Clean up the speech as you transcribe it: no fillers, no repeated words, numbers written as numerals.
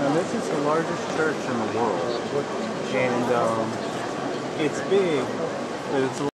And this is the largest church in the world. And it's big, but it's a